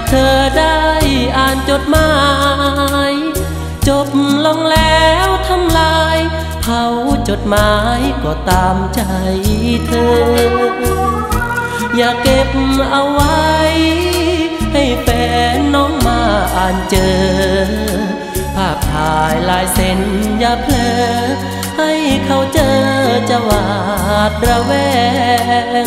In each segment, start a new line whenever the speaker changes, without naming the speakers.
เธอได้อ่านจดหมายจบลงแล้วทำลายเผาจดหมายก็ตามใจเธออย่าเก็บเอาไว้ให้แฟนน้องมาอ่านเจอภาพถ่ายลายเซ็นอย่าเพลอให้เขาเจอจะหวาดระแวง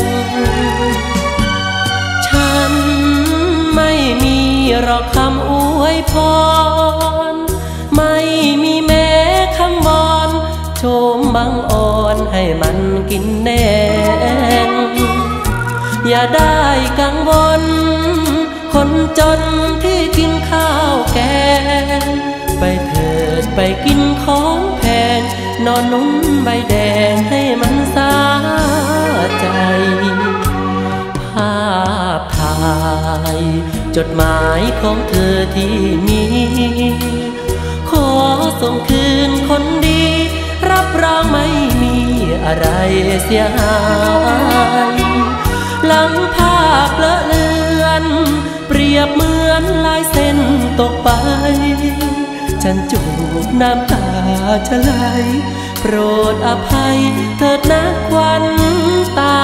ฉันไม่มีหรอกคำอวยพรไม่มีแม้คำวอนโชมบังอ่อนให้มันกินแน่นอย่าได้กังวลคนจนที่กินข้าวแกงไปเถิดไปกินของแพงนอนนุ่มใบแดงให้มันสาใจภาพถ่ายจดหมายของเธอที่มีขอส่งคืนคนดีรับรองไม่มีอะไรเสียหายหลังภาพเลอะเลือนเปรียบเหมือนลายเส้นตกไปฉันจูบน้ำตาจะไหลโปรดอภัยเถิดนะควันตา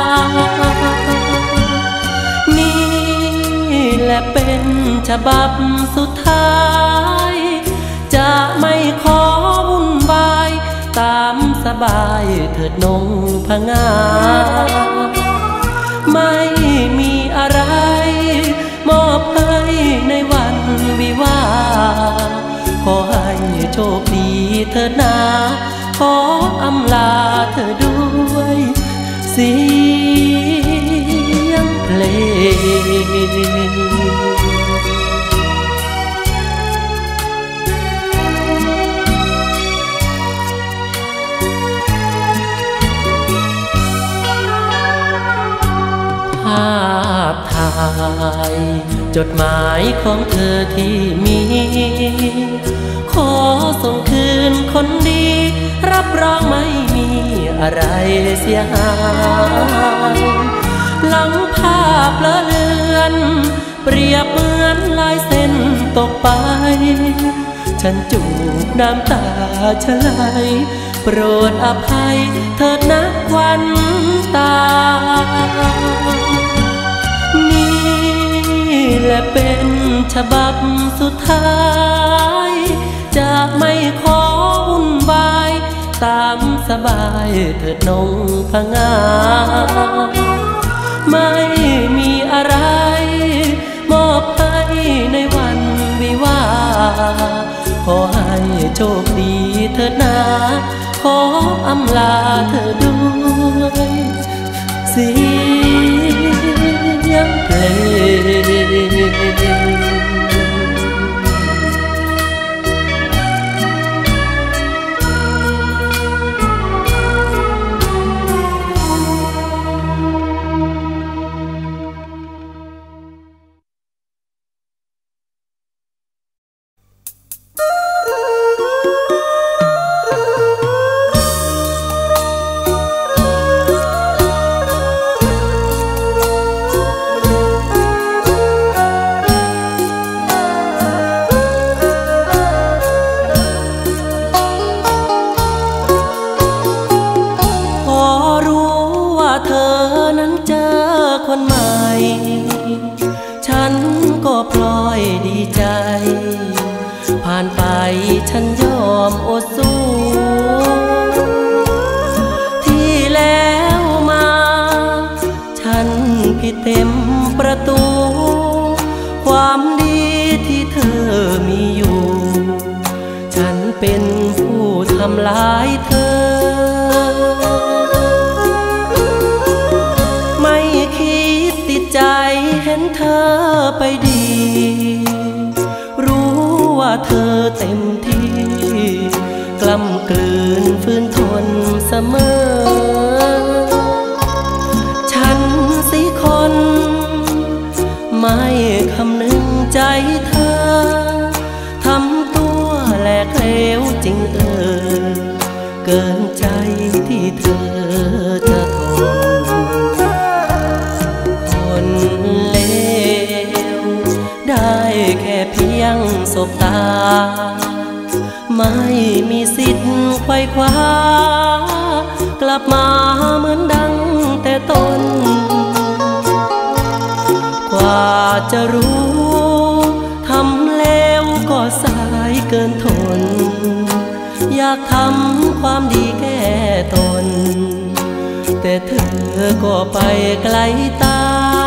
นี่แหละเป็นฉบับสุดท้ายจะไม่ขอวุ่นวายตามสบายเถิดนงพงาไม่มีอะไรมอบให้ในวันวิวาห์ขอให้โชคดีเถิดนาขออำลาเธอด้วยเสียงเพลงภาพถ่ายจดหมายของเธอที่มีขอส่งคืนคนดีรับรองไม่มีอะไรเสียหายหลังภาพเลอะเลือนเปรียบเหมือนลายเส้นตกไปฉันจูบน้ำตาจะไหลโปรดอภัยเถิดนะควันตานี่แหละเป็นฉบับสุดท้ายจะไม่ขอวุ่นวายตามสบายเถิดนงพงาไม่มีอะไรมอบให้ในวันวิวาห์ขอให้โชคดีเถิดนาขออำลาเธอด้วยเสียงเพลงฉันยอมอดสู้ที่แล้วมาฉันผิดเต็มประตูความดีที่เธอมีอยู่ฉันเป็นผู้ทำลายเธอไม่คิดติดใจเห็นเธอไปดีรู้ว่าเธอเต็มที่กล้ำกลืนฝืนทนเสมอฉันสิคนไม่คำนึงใจเธอทำตัวแหลกเหลวจริงเกินใจที่เธอจะทนคนเลวสบตาไม่มีสิทธิ์ไขว่คว้ากลับมาเหมือนดังแต่ต้นกว่าจะรู้ทำแล้วก็สายเกินทนอยากทำความดีแก้ตนแต่เธอก็ไปไกลตา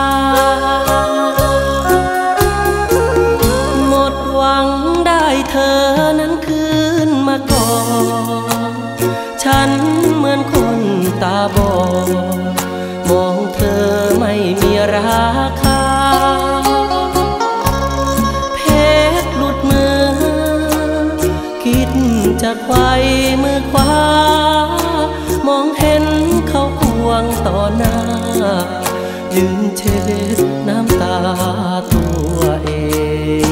หมดหวังได้เธอนั้นคืนมาก่อนฉันเหมือนคนตาบอดมองเธอไม่มีราคาเพชรหลุดมือคิดจะไขว่มือขวามองเห็นเขาควงต่อหน้ายืนเช็ดน้ำตาตัวเอง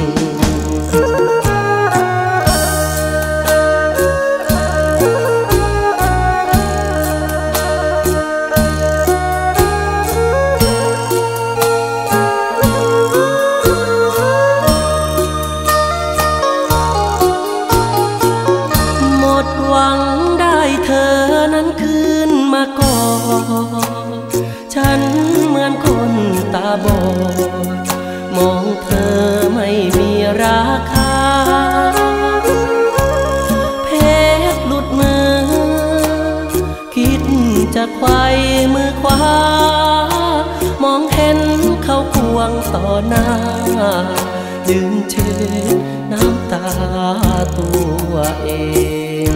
หมดหวังได้เธอนั้นคืนมาก่อนฉันเหมือนคนตาบอดมองเธอไม่มีราคาเพชรหลุดมือคิดจะไขว่มือขวามองเห็นเขาควงต่อหน้ายืนเช็ดน้ำตาตัวเอง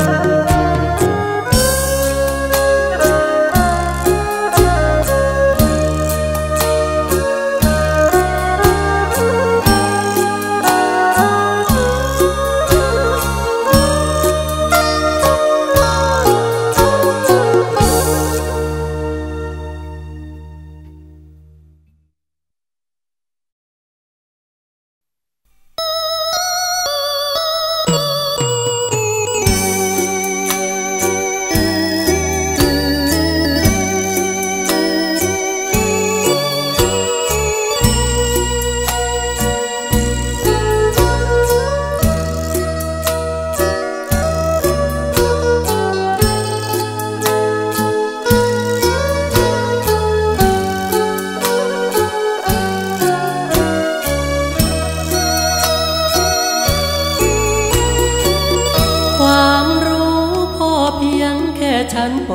ฉันป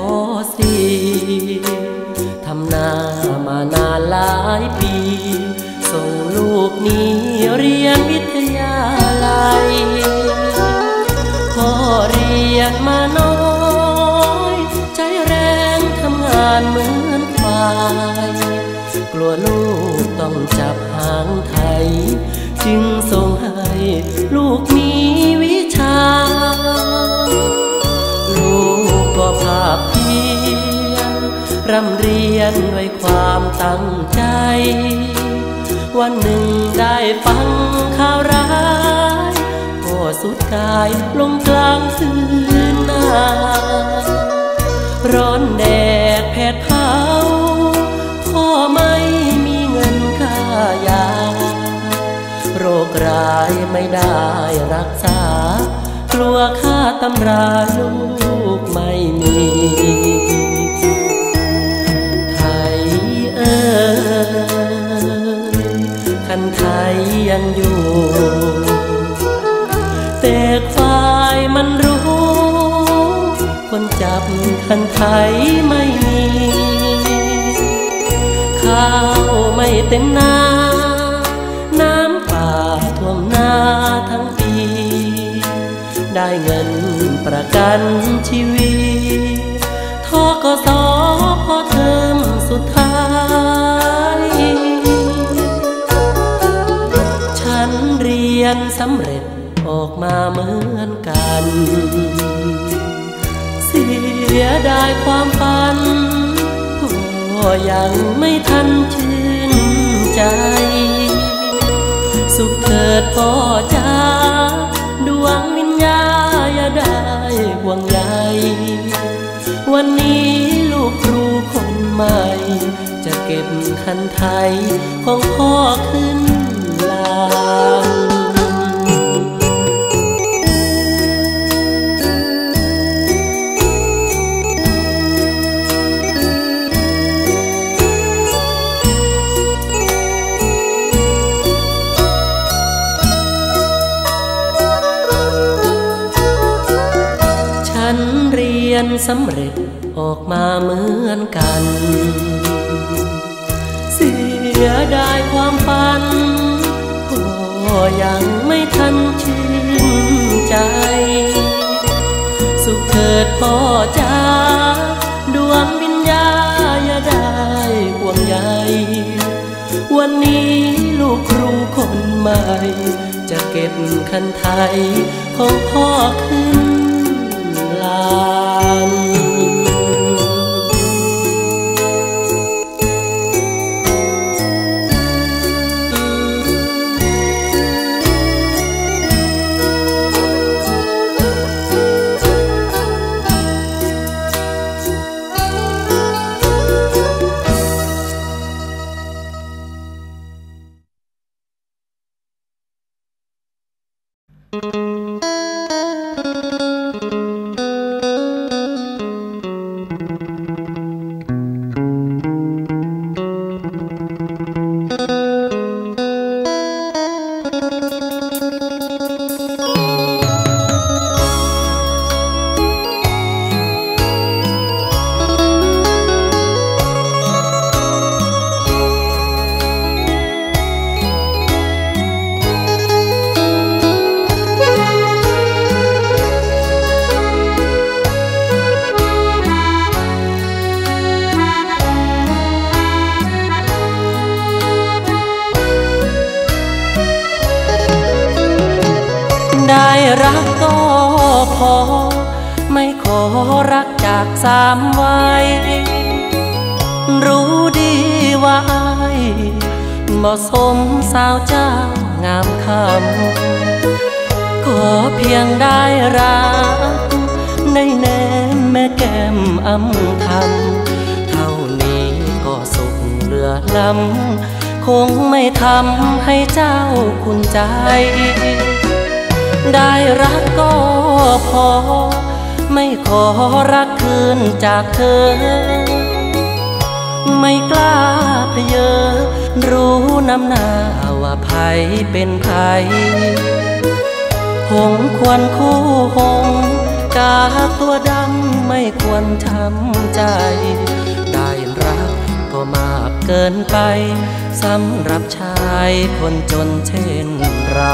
.4 ทำนามานานหลายปีส่งลูกนี้เรียนวิทยาลัยพ่อเรียนมาน้อยใจแรงทำงานเหมือนควายกลัวลูกต้องจับหางไถจึงส่งให้ลูกมีวิชาลูกก็ภาคเพียรร่ำเรียนด้วยความตั้งใจวันหนึ่งได้ฟังข่าวร้ายพ่อสุดกายลงกลางคืนนาร้อนแดดแผดเผาพ่อไม่มีเงินค่ายาโรคร้ายไม่ได้รักษากลัวค่าตำราลูกไม่มีไทยคันไทยยังอยู่แต่ควายมันรู้คนจับคันไทยไม่มีข้าวไม่เต็มนาน้ำป่าท่วมนาทั้งปีได้เงินประกันชีวิตทกส.พอเทอมสุดท้ายฉันเรียนสำเร็จออกมาเหมือนกันเสียดายความฝันพ่อยังไม่ทันชื่นใจสุขเถิดพ่อจ้าดวงวิญญาอย่าได้ห่วงใยวันนี้ลูกครูคนใหม่จะเก็บคันไทยของพ่อขึ้นลานนสำเร็จออกมาเหมือนกันเสียดายความฝันพ่อยังไม่ทันชื่นใจสุขเถิดพ่อจ้าดวงวิญญาณอย่าได้ห่วงใยวันนี้ลูกครูคนใหม่จะเก็บคันไทยของพ่อขึ้นลานได้รักก็พอไม่ขอรักจากสามวัยรู้ดีว่าอ้ายเหมาะสมสาวเจ้างามคำขอเพียงได้รักได้แนมแม่แก้มอำคำเท่านี้ก็สุขเหลือล้ำคงไม่ทำให้เจ้าคุณใจได้รักก็พอไม่ขอรักคืนจากเธอไม่กล้าเพเยอรู้น้ำหน้าว่าไผเป็นไผหงควรคู่หงกาตัวดำไม่ควรช้ำใจได้รักก็มากเกินไปสำหรับชายคนจนเช่นเรา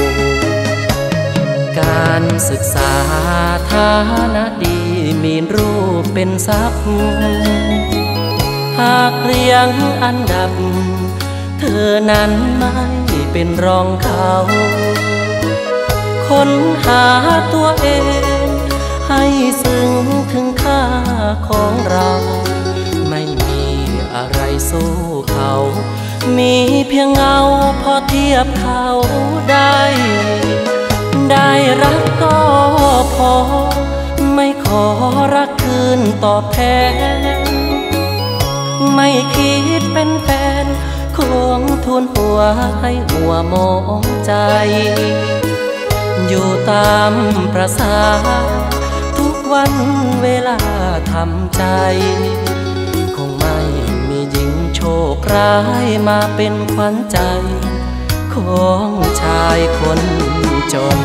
การศึกษาฐานะดีมีรูปเป็นทรัพย์หากเรียงอันดับเธอนั้นไม่เป็นรองเขาค้นหาตัวเองให้ซึ้งถึงค่าของเราไม่มีอะไรสู้เขามีเพียงเงาพอเทียบเขาได้ได้รักก็พอไม่ขอรักคืนตอบแทนไม่คิดเป็นแฟนคงทุนหัวให้หัวมองใจอยู่ตามประสาทุกวันเวลาทำใจคงไม่มีหญิงโชคร้ายมาเป็นขวัญใจของชายคนจน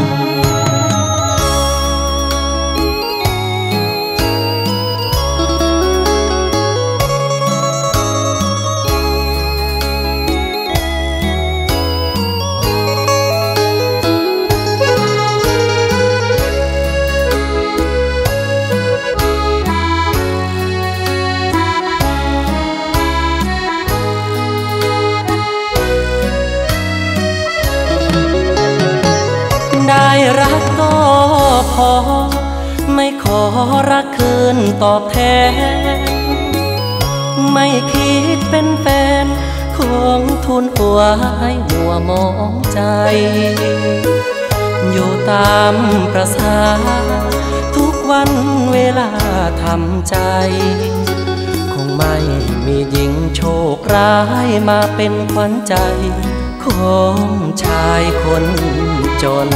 ได้รักก็พอไม่ขอรักคืนตอบแทนไม่คิดเป็นแฟนคงทุนหัวให้หัวมองใจอยู่ตามประสาทุกวันเวลาทำใจคงไม่มีหญิงโชคร้ายมาเป็นขวัญใจของชายคนจน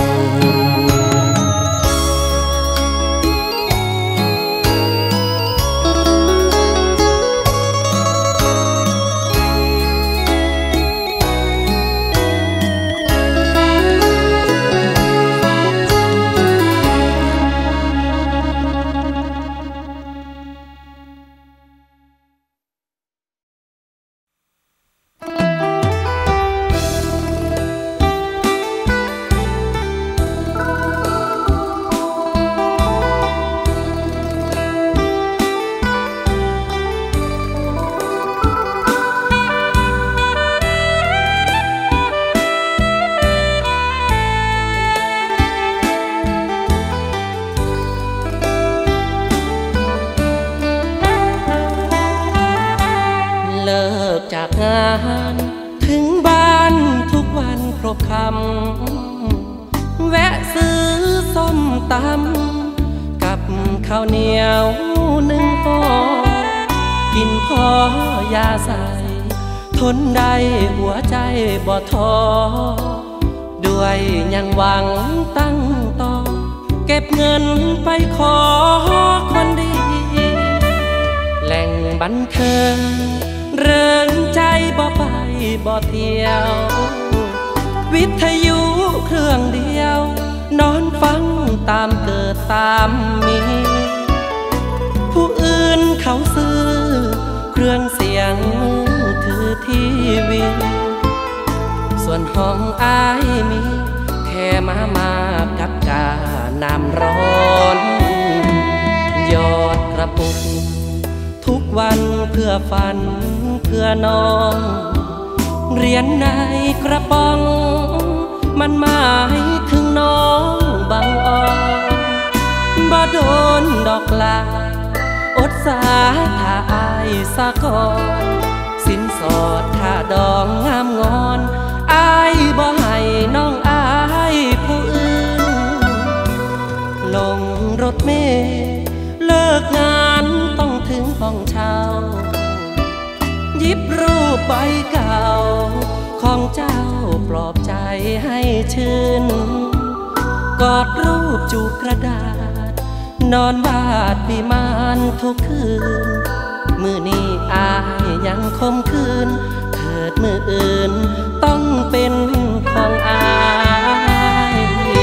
านถึงบ้านทุกวันครบคำแวะซื้อส้มตำกับข้าวเหนียว1 ห่อกินพอยาใส่ทนได้หัวใจบ่ท้อด้วยยังหวังตั้งต่อเก็บเงินไปขอคนดีแหล่งบันเทิงเริงใจบ่ไปบ่เที่ยววิทยุเครื่องเดียวนอนฟังตามเกิดตามมีผู้อื่นเขาซื้อเครื่องเสียงถือทีวีส่วนห้องอ้ายมีแค่มากับกาน้ำร้อนยอดกระปุกทุกวันเพื่อฝันเพื่อน้องเหรียญในกระป๋องมันหมายถึงน้องบางอ่อนบ่โดนดอกลาอดสาถ้าอายสะก่อนสินสอดค่าดองงามงอนอายบ่ให้น้องอายผู้อื่นลงรถเมล์เลิกงานต้องถึงห้องเช่าหยิบรูปใบเก่าของเจ้าปลอบใจให้ชื่นกอดรูปจูบกระดาษนอนวาดวิมานทุกคืนมื้อนี้อายยังคมคืนเถิดมื้ออื่นต้องเป็นของอาย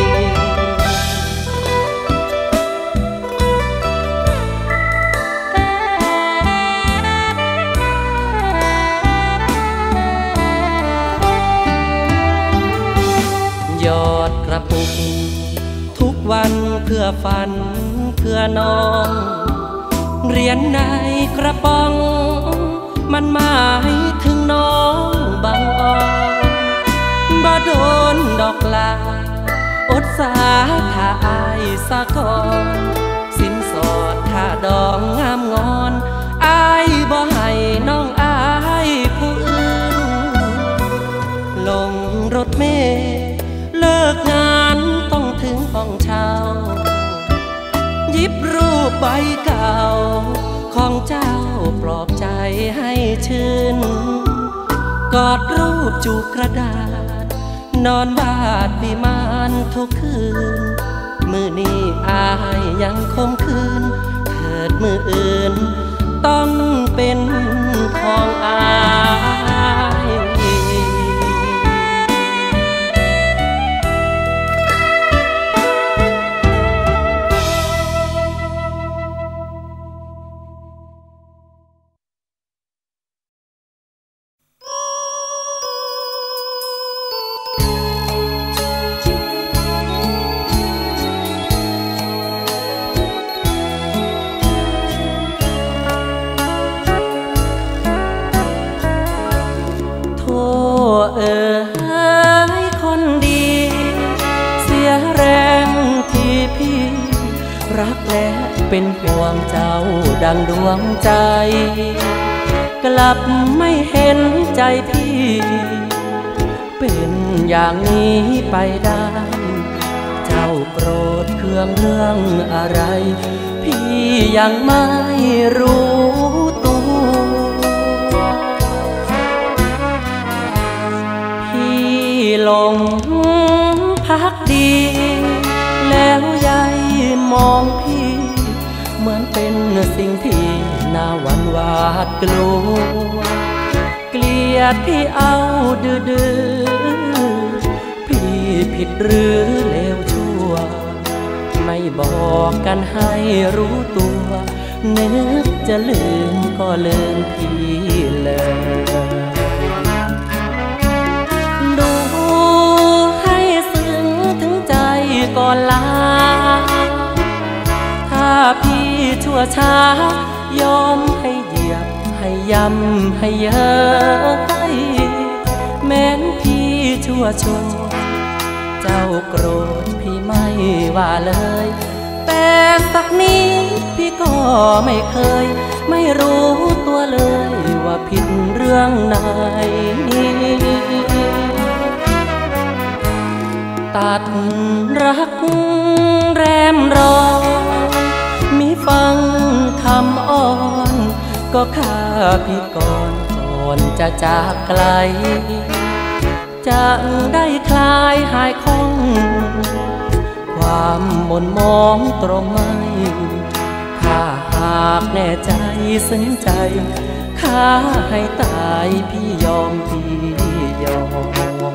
ยอดกระปุกทุกวันเพื่อฝันเพื่อน้องเหรียญในกระป๋องมันหมายถึงน้องบางอ่อนบ่โดนดอกลาอดสาถ้าอายสะก่อนสินสอดค่าดองงามงอนอายบ่ให้น้องอายผู้อื่นลงรถเมล์เลิกงานต้องถึงห้องเช่าหยิบรูปใบเก่าของเจ้าปลอบใจให้ชื่นกอดรูปจูบกระดาษนอนวาดวิมานทุกคืนมื้อนี้อายยังคมคืนเถิดมื้ออื่นต้องเป็นของอายคนดีเสียแรงที่พี่รักและเป็นห่วงเจ้าดังดวงใจกลับไม่เห็นใจพี่เป็นอย่างนี้ไปได้เจ้าโกรธเคืองเรื่องอะไรพี่ยังไม่รู้ตัวหลงพักดีแล้วยายมองพี่เหมือนเป็นสิ่งที่น่าหวั่นหวาดกลัวเกลียดพี่เอาดื้อพี่ผิดหรือเลวชั่วไม่บอกกันให้รู้ตัวนึกจะลืมก็ลืมพี่เลยก่อนลาถ้าพี่ชั่วช้ายอมให้เหยียบให้ย้ำให้เย้ยแม้นพี่ชั่วเจ้าโกรธพี่ไม่ว่าเลยแต่แต่สักนิดพี่ก็ไม่เคยไม่รู้ตัวเลยว่าผิดเรื่องไหนตัดรักแรมรอมิฟังคำอ้อนก็ฆ่าพี่ก่อนจะจากไกลจะได้คลายหายคล่องความหม่นมองตรมไม่ถ้าหากแน่ใจซึ้งใจข้าให้ตายพี่ยอมพี่ยอม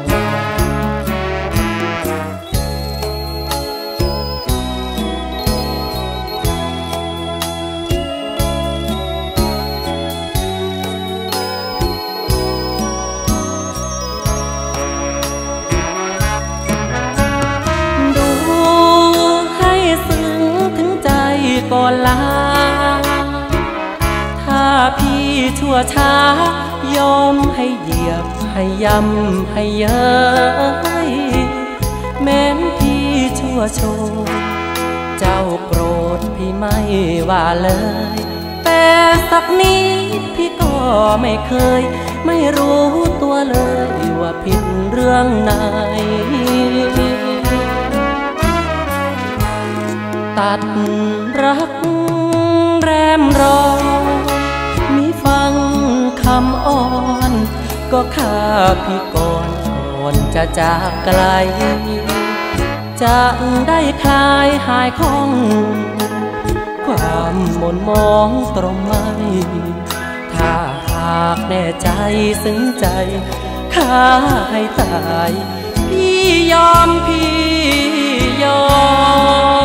ก่อนลาถ้าพี่ชั่วช้ายอมให้เหยียบให้ย้ำให้เย้ยแม้นพี่ชั่วโชว์เจ้าโปรดพี่ไม่ว่าเลยแต่สักนิดพี่ก็ไม่เคยไม่รู้ตัวเลยว่าผิดเรื่องไหนตัดรักแรมรอมิฟังคำอ้อนก็ฆ่าพี่ก่อนจะจากไกลจะได้คลายหายคล่องความหม่นมองตรมไม่ถ้าหากแน่ใจซึ้งใจข้าให้ตายพี่ยอมพี่ยอม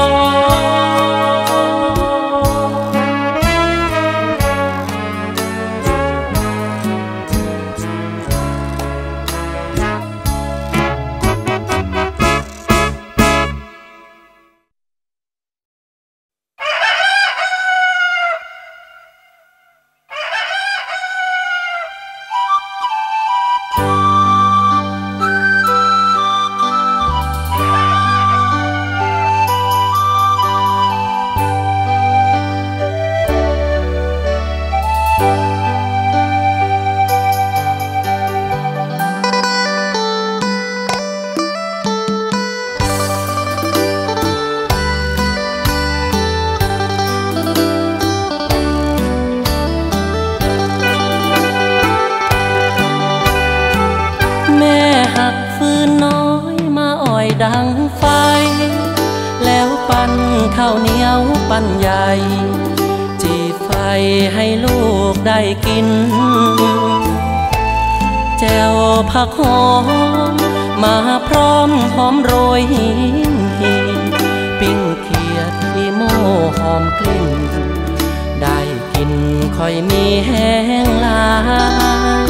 ดังไฟแล้วปั้นข้าวเหนียวปั้นใหญ่จีไฟให้ลูกได้กินแจ่วผักหอมมาพร้อมหอมโรยหินปิ้งเขียดอีโม่หอมกลิ่นได้กินค่อยมีแห้งลาย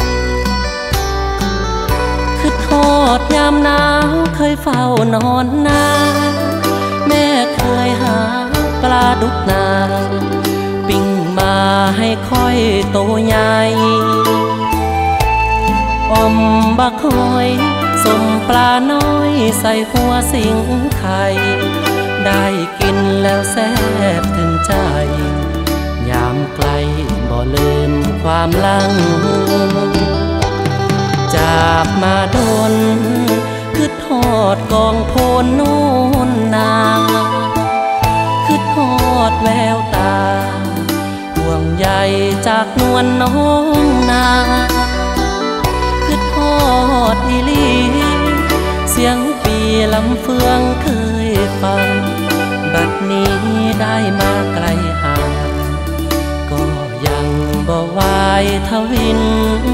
ทอดยามหนาวเคยเฝ้านอนนาแม่เคยหาปลาดุกนาปิ้งมาให้ค่อยโตใหญ่อมบักหอยสมปลาน้อยใส่หัวสิงไข่ได้กินแล้วแซ่บถึงใจยามไกลบ่ลืมความหลังจากมาโดนคือทอดกองโพนนู่นนาคือทอดแววตาห่วงใยจากนวลน้องนาคือทอดอีลีเสียงปีลำเฟืองเคยฟังบัดนี้ได้มาไกลห่างก็ยังบ่ไหวทวิน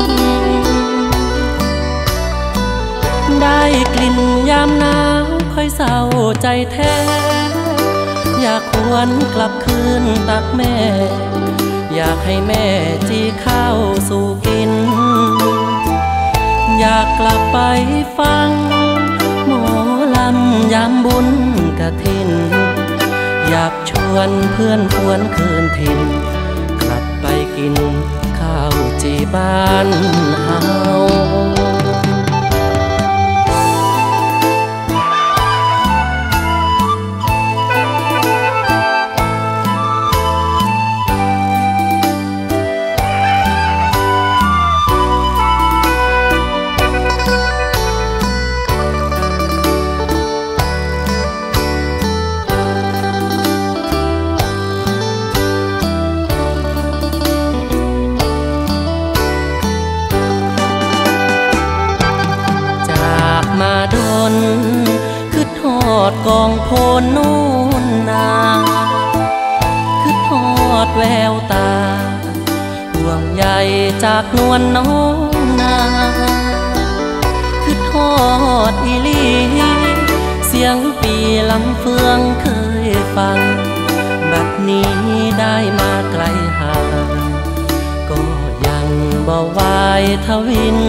ได้กลิ่นยามหนาวค่อยเศร้าใจแท้อยากหวนกลับคืนตักแม่อยากให้แม่จีข้าวสู่กินอยากกลับไปฟังหมอลำยามบุญกฐินอยากชวนเพื่อนพวนคืนถิ่นกลับไปกินข้าวจีบ้านเฮานคือทอดกองโพนโน่นนาคือทอดแววตาห่วงใยจากนวลน้องนาคือทอดอีลีเสียงปีลำเฟืองเคยฟังบัดนี้ได้มาไกลห่างก็ยังบ่ไหวทวิน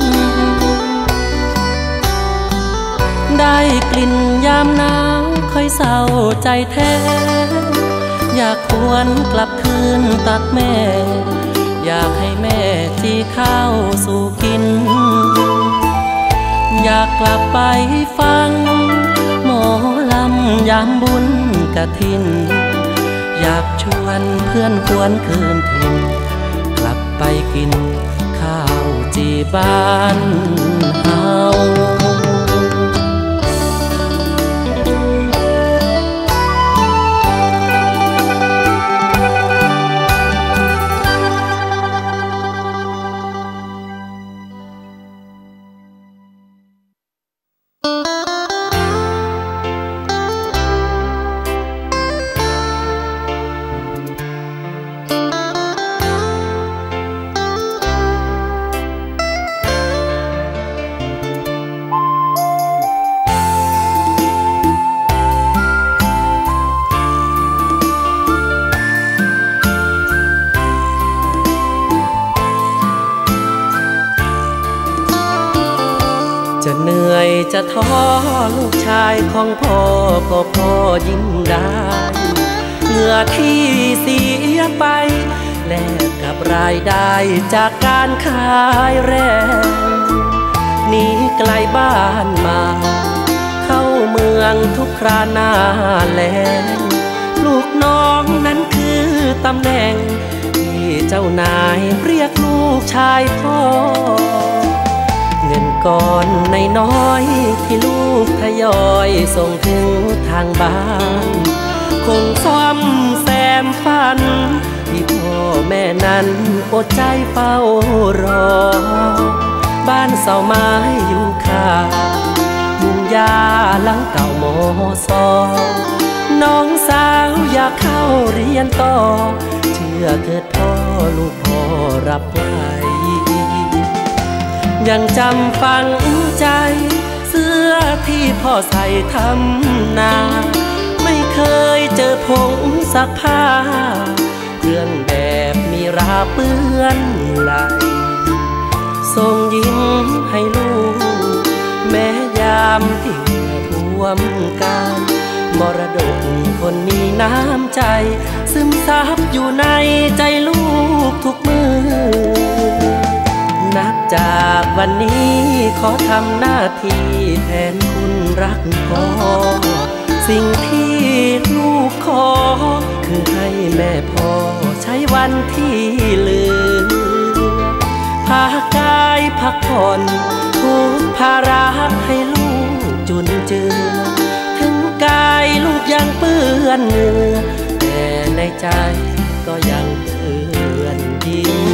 ได้กลิ่นยามหนาวค่อยเศร้าใจแท้อยากหวนกลับคืนตักแม่อยากให้แม่จีข้าวสู่กินอยากกลับไปฟังหมอลำยามบุญกฐินอยากชวนเพื่อนควรคืนถิ่นกลับไปกินข้าวจีบ้านเฮาจะเหนื่อยจะท้อลูกชายของพ่อก็พอยิ้มได้เหงื่อที่เสียไปแลกกับรายได้จากการขายแรงหนีไกลบ้านมาเข้าเมืองทุกคราหน้าแลงลูกน้องนั้นคือตำแหน่งที่เจ้านายเรียกลูกชายพ่อเงินก้อนน้อยที่ลูกทยอยส่งถึงทางบ้านคงซ่อมแซมฝันที่พ่อแม่นั้นอดใจเฝ้ารอบ้านเสาไม้อยู่ข้างมุงหญ้าหลังเก่ามอซอน้องสาวอยากเข้าเรียนต่อเชื่อเถิดพ่อลูกพ่อรับไว้ยังจำฝังใจเสื้อที่พ่อใส่ทำนาไม่เคยเจอผงซักผ้าเครื่องแบบมีราเปื้อนไหลส่งยิ้มให้ลูกแม้ยามที่ท่วมการมรดกคนมีน้ำใจซึมซับอยู่ในใจลูกทุกมือนับจากวันนี้ขอทำหน้าที่แทนคุณรักพ่อสิ่งที่ลูกขอคือให้แม่พ่อใช้วันที่เหลือพากายพักผ่อนทุกภาระให้ลูกจุนเจือถึงกายลูกยังเปื้อนเหงื่อแต่ในใจก็ยังเปื้อนยิ้ม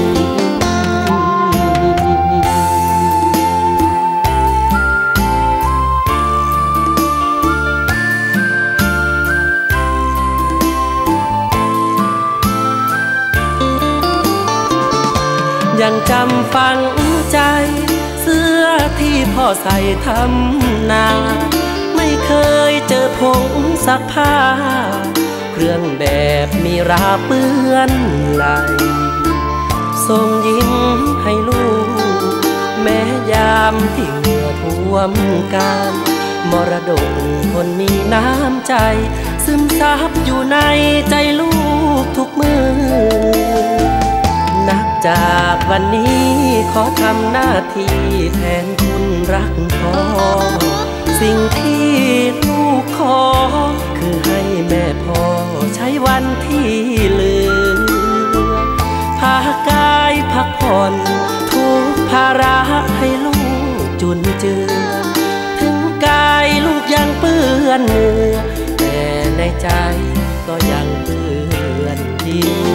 ยังจำฝังใจเสื้อที่พ่อใส่ทำนาไม่เคยเจอผงซักผ้าเครื่องแบบมีราเปื้อนไหลส่งยิ้มให้ลูกแม้ยามที่เหงื่อท่วมการมรดกคนมีน้ำใจซึมซับอยู่ในใจลูกทุกมือนับจากวันนี้ขอทำหน้าที่แทนคุณรักพ่อสิ่งที่ลูกขอคือให้แม่พ่อใช้วันที่เหลือพากายพักผ่อนทุกภาระให้ลูกจุนเจือถึงกายลูกยังเปื้อนเหงื่อแต่ในใจก็ยังเปื้อนยิ้ม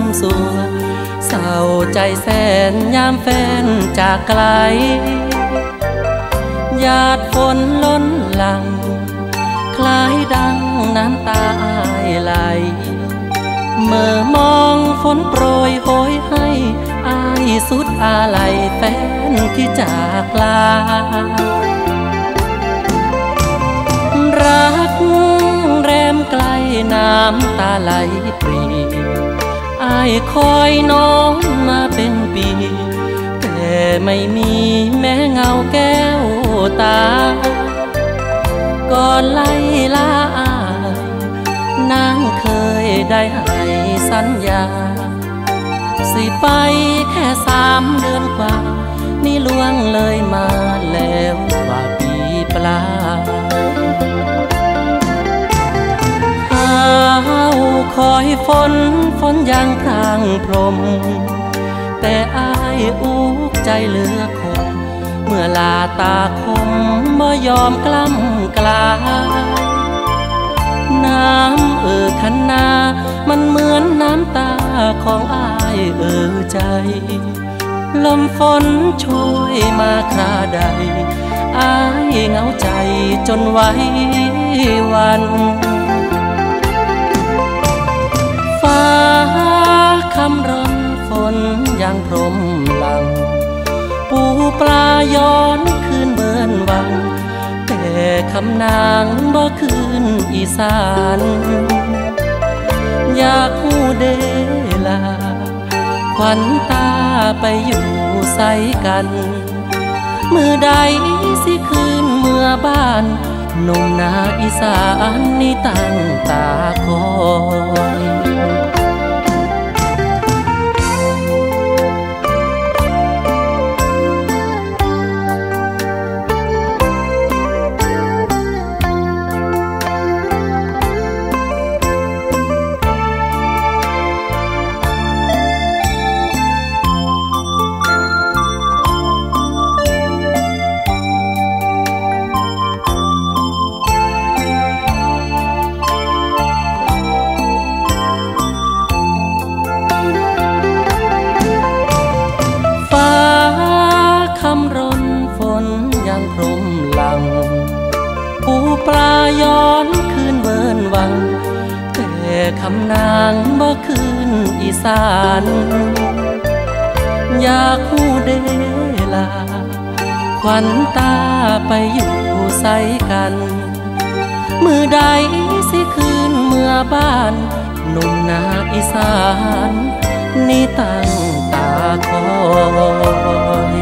สัวเศร้าใจแสนยามแฟนจากไกลหยาดฝนล้นหลังคล้ายดังน้ำตาไหลเมื่อมองฝนโปรยโหยให้อายสุดอาลัยแฟนที่จากลารักแรมไกลน้ำตาไหลปรีอายคอยน้องมาเป็นปีแต่ไม่มีแม้เงาแก้วตาก่อนไล่ลาอายนางเคยได้ให้สัญญาสิไปแค่3 เดือนกว่านี่ล่วงเลยมาแล้วกว่าปีปลาคอยฝนยังพรางพรมแต่อายอุกใจเหลือคงเมื่อลาตาคมบ่ยอมกล้ำกลายน้ำคันนามันเหมือนน้ำตาของอายใจลมฝนช่วยมาคราใดอายเหงาใจจนไว้วันฟ้าคำร้อนฝนยังพรมหลังปูปลาย้อนคืนเบินวังแต่คำนางบ่คืนอีสานอยากหูเดลาขวัญตาไปอยู่ใส่กันมือใดสิคืนเมื่อบ้านหนุ่มนาอีสานนี่ตั้งตาคอยปลาย้อนคืนเวินวังแต่คำนางบ่คืนอีสานอยากหูเดลาขวัญตาไปอยู่ใส่กันมือใดสิคืนเมื่อบ้านหนุ่มนาอีสานนี่ตั้งตาคอย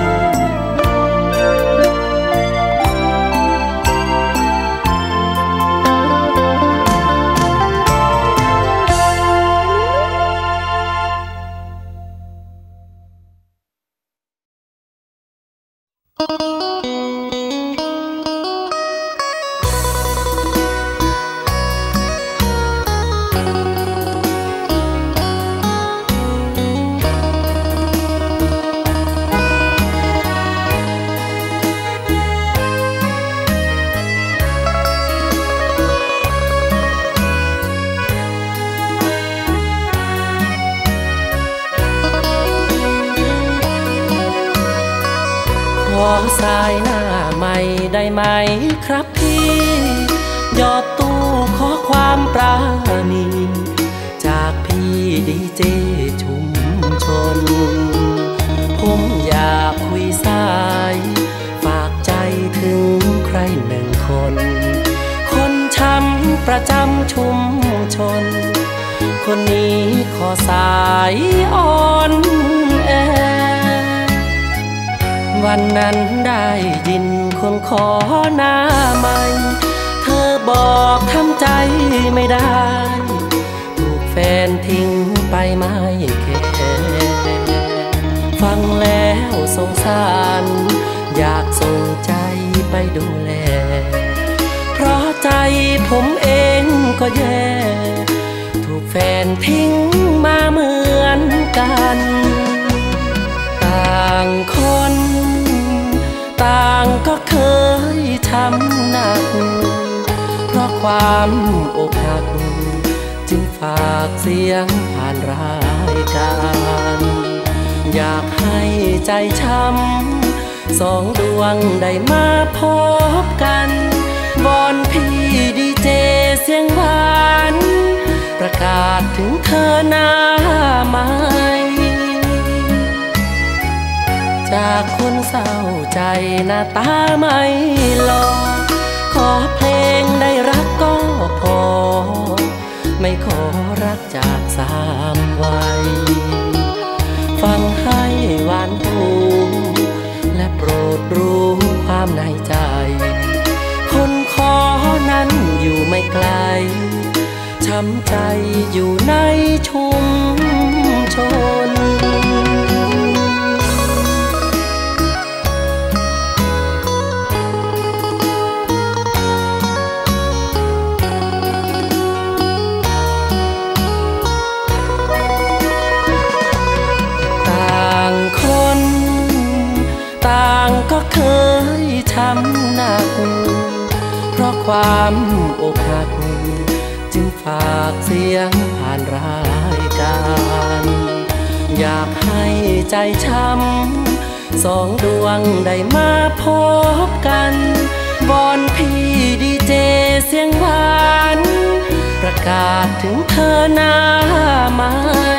สายหน้าใหม่ได้ไหมครับพี่ยอดตู้ขอความปราณีจากพี่ดีเจชุมชนผมอยากคุยสายฝากใจถึงใคร1 คนคนช้ำประจำชุมชนคนนี้ขอสายอ่อนแอวันนั้นได้ยินคนขอหน้าใหม่เธอบอกทำใจไม่ได้ถูกแฟนทิ้งไปไม่แค่ฟังแล้วสงสารอยากส่งใจไปดูแลเพราะใจผมเองก็แย่ถูกแฟนทิ้งมาเหมือนกันต่างคนต่างก็เคยช้ำหนักเพราะความอกหักจึงฝากเสียงผ่านราายการอยากให้ใจช้ำสองดวงได้มาพบกันวอนพี่ดีเจเสียงหวานประกาศถึงเธอหน้าใหม่จากคนเศร้าใจหน้าตาไม่หล่อขอเพลงได้รักก็พอไม่ขอรักจากสามวัยฟังให้หวานหูและโปรดรู้ความในใจคนขอนั้นอยู่ไม่ไกลช้ำใจอยู่ในชุมชนก็เคยช้ำหนักเพราะความอกหักจึงฝากเสียงผ่านรายการอยากให้ใจช้ำสองดวงได้มาพบกันวอนพี่ดีเจเสียงหวานประกาศถึงเธอหน้าใหม่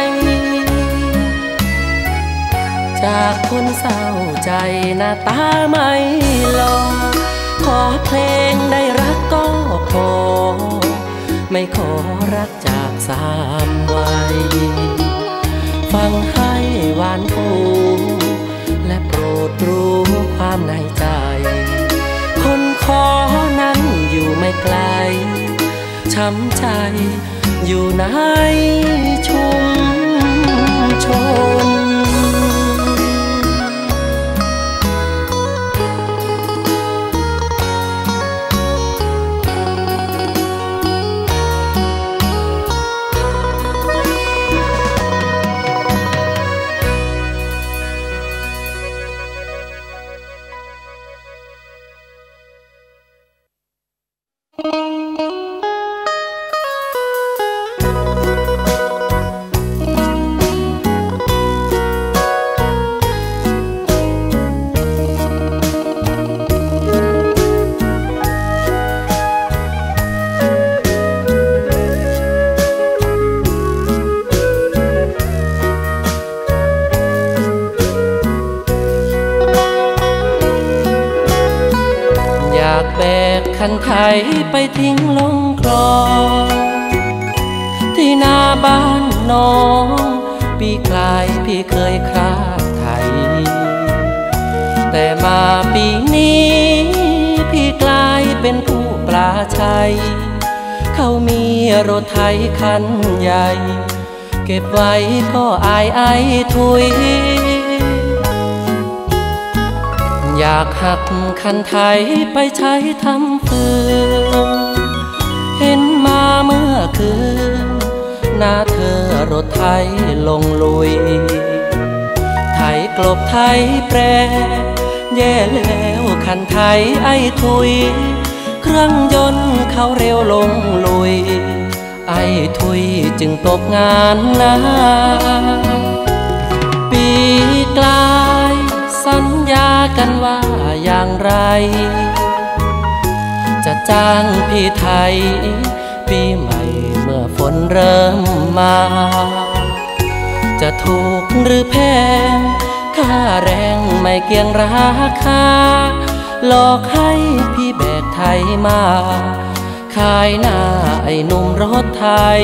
จากคนเศร้าใจหน้าตาไม่หล่อขอเพลงได้รักก็พอไม่ขอรักจากสามวัยฟังให้หวานหูและโปรดรู้ความในใจคนขอนั้นอยู่ไม่ไกลช้ำใจอยู่ในชุมชนคันไถไปทิ้งลงคลองที่หน้าบ้านน้องปีกลายพี่เคยคราดไถแต่มาปีนี้พี่กลายเป็นผู้ปลาชัยเขามีรถไถคันใหญ่เก็บไว้ก็อายทุยอยากหักคันไถไปใช้ทำฟืนเห็นมาเมื่อคืนหน้าเธอรถไถลงลุยไถกลบไถแปรแย่แล้วคันไถทุยเครื่องยนต์เขาเร็วลงลุยทุยจึงตกงานนะปีกลายสัญญากันว่าอย่างไรจะจ้างพี่ไทยปีใหม่เมื่อฝนเริ่มมาจะถูกหรือแพงค่าแรงไม่เกี่ยงราคาหลอกให้พี่แบกไทยมาขายหน้าไอ้หนุ่มรถไทย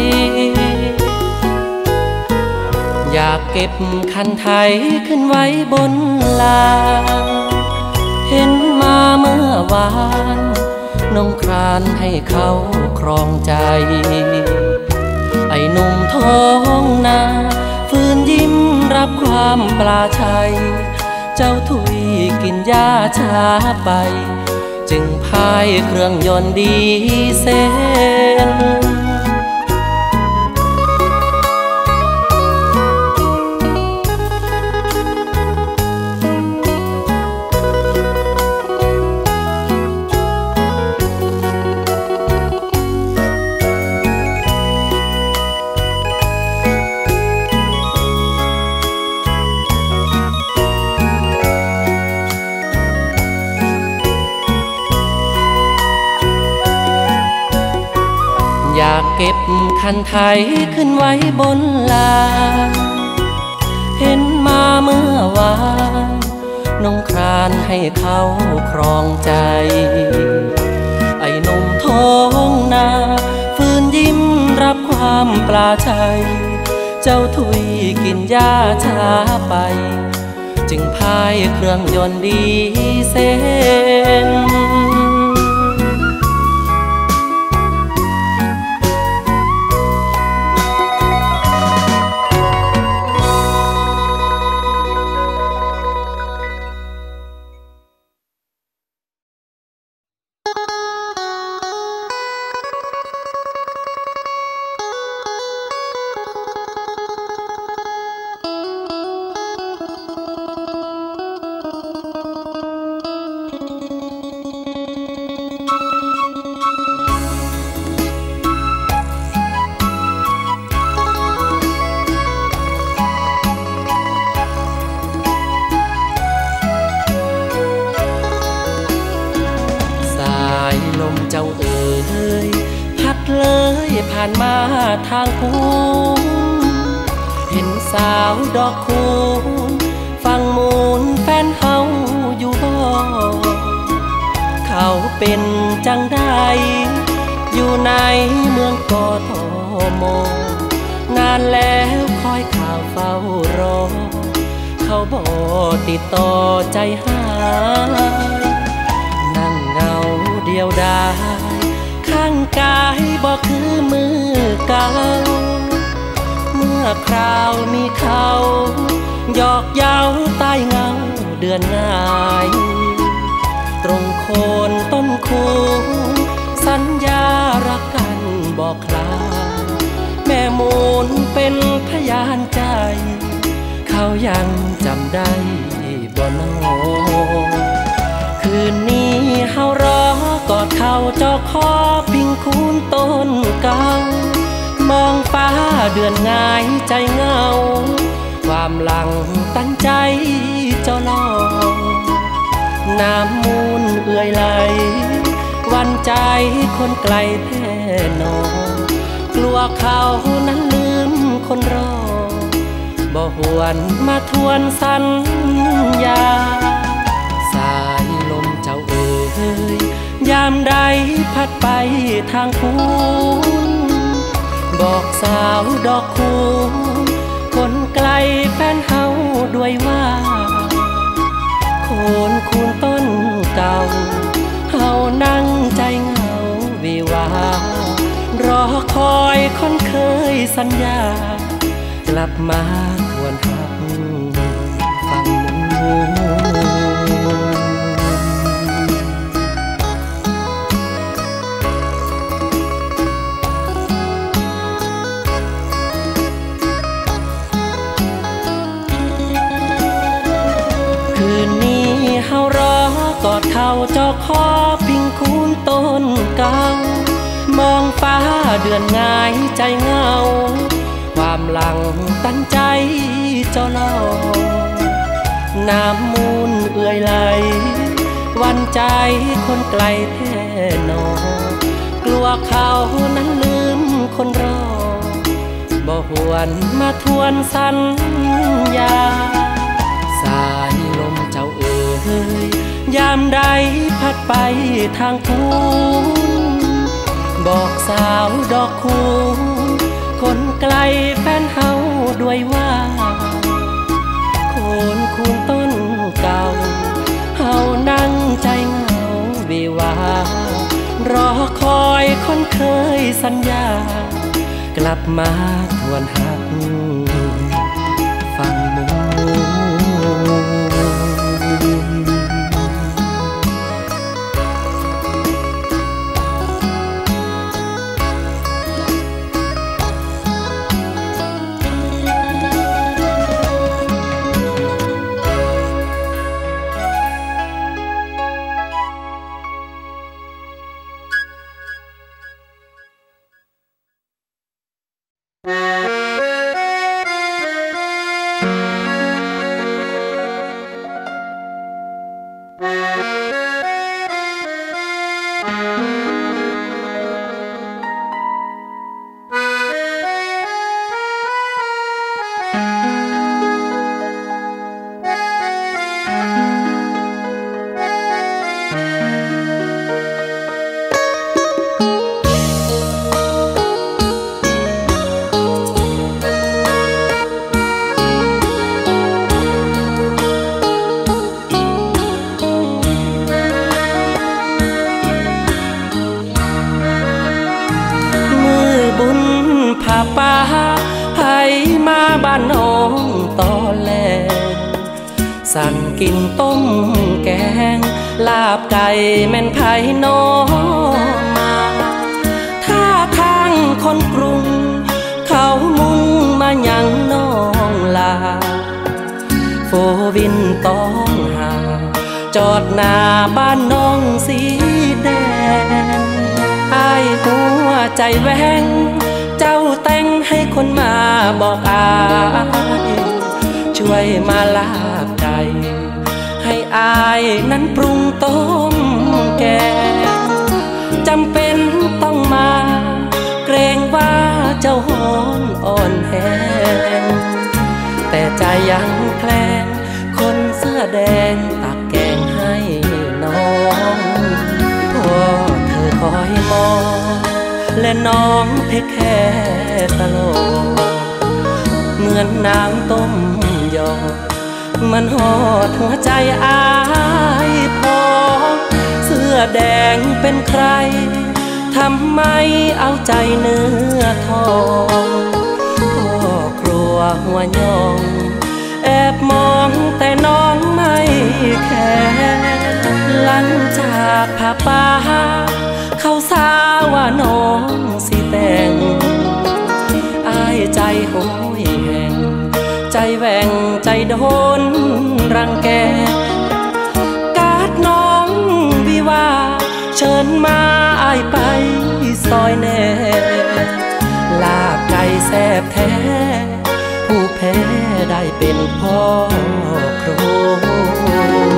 อยากเก็บคันไถขึ้นไว้บนลานเห็นมาเมื่อวานน้องครานให้เขาครองใจไอ้หนุ่มท้องนาฝืนยิ้มรับความปลาชัยเจ้าถุยกินยาช้าไปจึงพายเครื่องยนต์ดีเซลเก็บคันไถขึ้นไว้บนลานเห็นมาเมื่อวานน้องครานให้เขาครองใจไอ้หนุ่มท้องนาฟื้นยิ้มรับความปลาชัยเจ้าถุยกินหญ้าช้าไปจึงพายเครื่องยนต์ดีเซนเจ้าเอ๋ยพัดเลยผ่านมาทางคูเห็นสาวดอกคูณฟังมูลแฟนเฮาอยู่บ่เขาเป็นจังได้อยู่ในเมืองกทมนานแล้วคอยข่าวเฝ้ารอเขาบ่ติดต่อใจหานั่งเงาเดียวดายข้างกายบอกคือมือเก่าเมื่อคราวมีเขาหยอกเย้าใต้เงาเดือนง่ายตรงโคนต้นคูสัญญารักกันบอกคลาแม่มูลเป็นพยานใจเขายังจำได้บ่น้อคืนนี้เฮารอกอดเขาจอคอพิงคูนต้นเก่ามองฟ้าเดือนง่ายใจเงาความหลังตั้งใจเจ้าลองน้ำมูลเอื่อยไหลวันใจคนไกลแท้นอกลัวเขานั้นลืมคนรอบ่หวนมาทวนสัญญาสายลมเจ้าเอ๋ยยามใดพัดไปทางคูนบอกสาวดอกคูนคนไกลแฟนเฮาด้วยว่าโคนคูนต้นเก่าเฮานั่งใจเงาวิวารอคอยคนเคยสัญญากลับมาทวนหักฟังมูคืนนี้เฮารอกอดเขาจอคอพิงคูนต้นเก่ามองฟ้าเดือนง่ายใจเงาความหลังตั้งใจเจ้าลองน้ำมูลเอื่อยไหลวันใจคนไกลแท้นอกลัวเขานั้นลืมคนรอบ่หวนมาทวนสัญญาสายลมเจ้าเอ๋ยยามใดพัดไปทางคูนบอกสาวดอกคูนคนไกลแฟนเฮาด้วยว่าโคนคูนต้นเก่าเฮานั่งใจเงาวิวารอคอยคนเคยสัญญากลับมาทวนหักฟังมูกินต้มแกงลาบไก่แม่นไผ่น้องมาถ้าทางคนกรุงเขามุ่งมายังน้องลาโฟวินต้องหาจอดหน้าบ้านน้องสีแดงอ้ายหัวใจแหวงเจ้าแต่งให้คนมาบอกอายช่วยมาลาบไก่ให้อายนั้นปรุงต้มแกงจำเป็นต้องมาเกรงว่าเจ้าหอนอ่อนแห้งแต่ใจยังแคลงคนเสื้อแดงตักแกงให้น้องพอเธอคอยมองและน้องเทคแค่ตลอดเหมือนน้ำต้มยอดมันหอดหัวใจอายพอเสื้อแดงเป็นใครทำไมเอาใจเนื้อทองพ่อครัวหัวยองแอบมองแต่น้องไม่แคร์หลังจากผ้าป่าเขาสาว่าน้องสิแต่งอายใจโหยแห่งใจแหว่งใจโดนรังแกการ์ดน้องวิวาเชิญมาอายไปซอยแน่ลาบไก่แซ่บแท้ผู้แพ้ได้เป็นพ่อครัว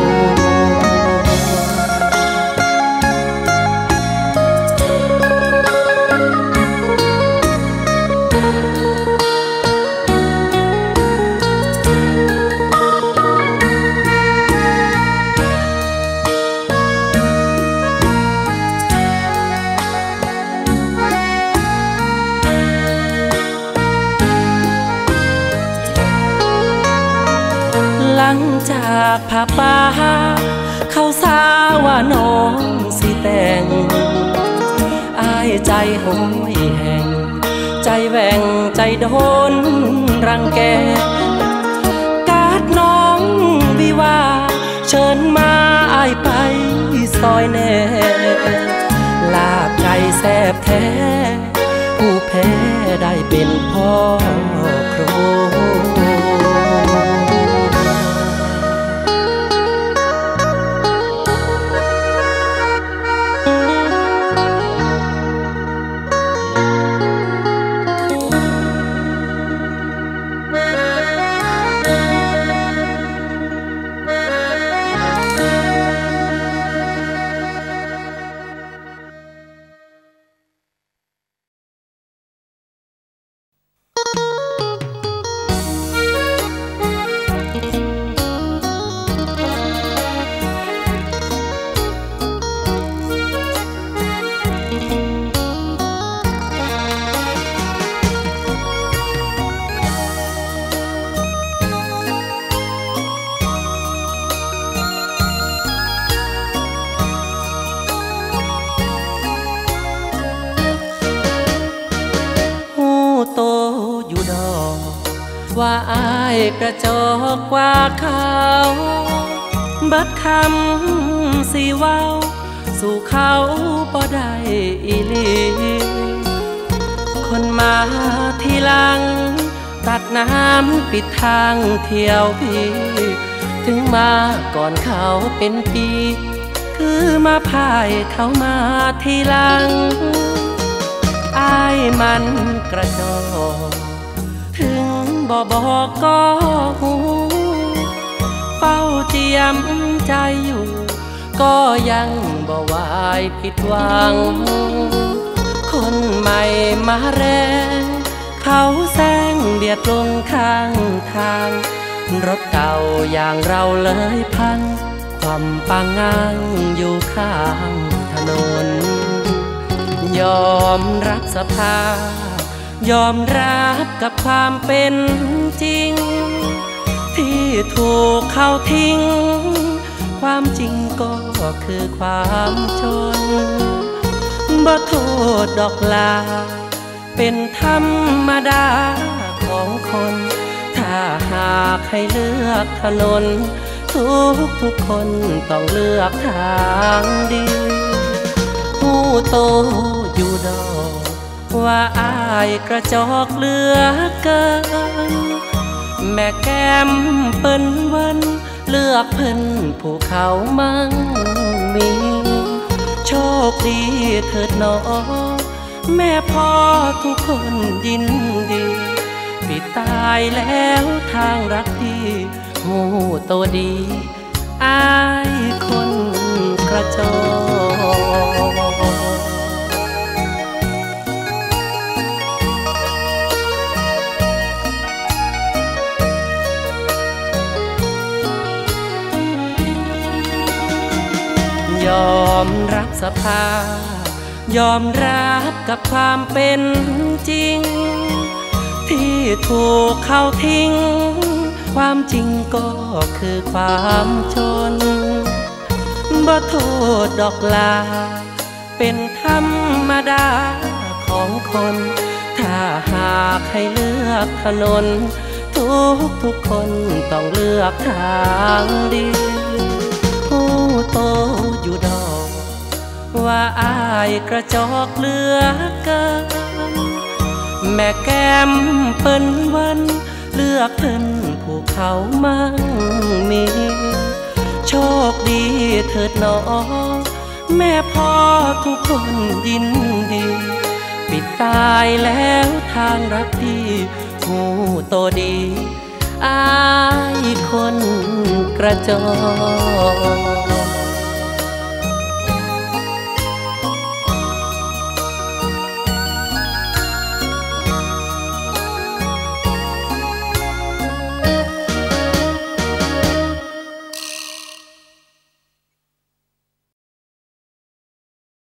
หลังจากผ้าป่าเขาสาว่าน้องสิแต่งอายใจโหยแห่งใจแหว่งใจโดนรังแกการ์ดน้องวิวาเชิญมาอายไปซอยแน่ลาบไก่แซ่บแท้ผู้แพ้ได้เป็นพ่อครัวว่าอายกระจอกกว่าเขาบัดคำสิเว้าสู่เขาบ่ได้อีหลีคนมาทีหลังตัดน้ำปิดทางเที่ยวพี่ถึงมาก่อนเขาเป็นปีคือมาพ่ายเขามาทีหลังอายมันกระจอกถึงบ่บอกก็หูเฝ้าเจียมใจอยู่ก็ยังบ่วายผิดหวังคนใหม่มาแรงเขาแซงเบียดลงข้างทางรถเก่าอย่างเราเลยพังความปางงางอยู่ข้างถนนยอมรับสภาพยอมรับกับความเป็นจริงที่ถูกเขาทิ้งความจริงก็คือความจนบ่โทษดอกลาเป็นธรรมดาของคนถ้าหากให้เลือกถนนทุกคนต้องเลือกทางดีหูโตอยู่ดอกว่าอายกระจอกเหลือเกินแม่แก้มเปิ้นวันเลือกเพิ่นผู้เขามั่งมีโชคดีเถิดหนอแม่พ่อทุกคนยินดีปิดตายแล้วทางรักพี่หูโตดีอายคนกระจอกยอมรับสภาพยอมรับกับความเป็นจริงที่ถูกเขาทิ้งความจริงก็คือความจนบ่โทษดอกลาเป็นธรรมดาของคนถ้าหากให้เลือกถนนทุกคนต้องเลือกทางดีผู้โตอยู่ดอกว่าอายกระจอกเหลือเกินแม่แก้มเปิ้นวันเลือกเพิ่นผู้เขามั่งมีโชคดีเถิดหนอแม่พ่อทุกคนยินดีปิดตายแล้วทางรักพี่หูโตดีอายคนกระจอก